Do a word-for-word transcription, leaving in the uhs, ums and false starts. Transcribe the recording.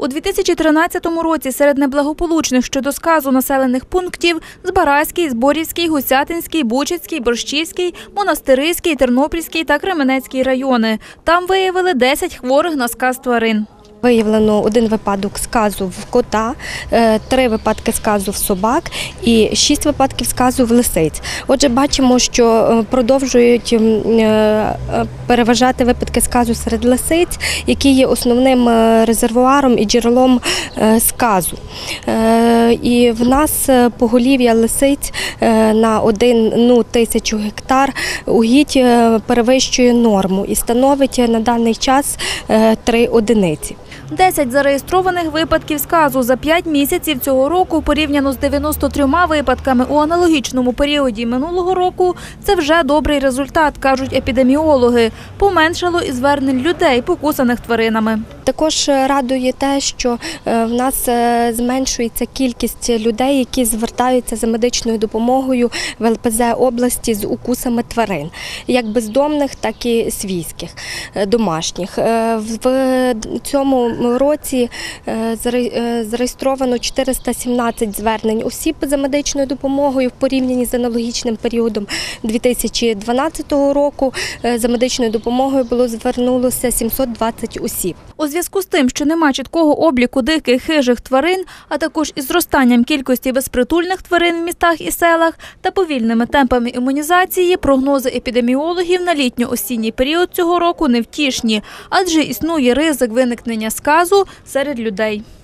У дві тисячі тринадцятому році серед неблагополучних щодо сказу населених пунктів Збаразький, Зборівський, Гусятинський, Бучацький, Борщівський, Монастириський, Тернопільський та Кременецький райони. Там виявили десять хворих на сказ тварин. Виявлено один випадок сказу в кота, три випадки сказу в собак і шість випадків сказу в лисиць. Отже, бачимо, що продовжують переважати випадки сказу серед лисиць, які є основним резервуаром і джерелом сказу. І в нас поголів'я лисиць на одну тисячу гектар угідь перевищує норму і становить на даний час три одиниці. десять зареєстрованих випадків сказу за п'ять місяців цього року порівняно з дев'яноста трьома випадками у аналогічному періоді минулого року – це вже добрий результат, кажуть епідеміологи. Поменшало і звернень людей, покусаних тваринами. Також радує те, що в нас зменшується кількість людей, які звертаються за медичною допомогою в ел пе зет області з укусами тварин, як бездомних, так і свійських, домашніх. В цьому році зареєстровано чотириста сімнадцять звернень осіб за медичною допомогою в порівнянні з аналогічним періодом дві тисячі дванадцятого року. За медичною допомогою було звернулося сімсот двадцять осіб. У зв'язку з тим, що нема чіткого обліку диких хижих тварин, а також із зростанням кількості безпритульних тварин в містах і селах та повільними темпами імунізації, прогнози епідеміологів на літньо-осінній період цього року невтішні, адже існує ризик виникнення сказу серед людей.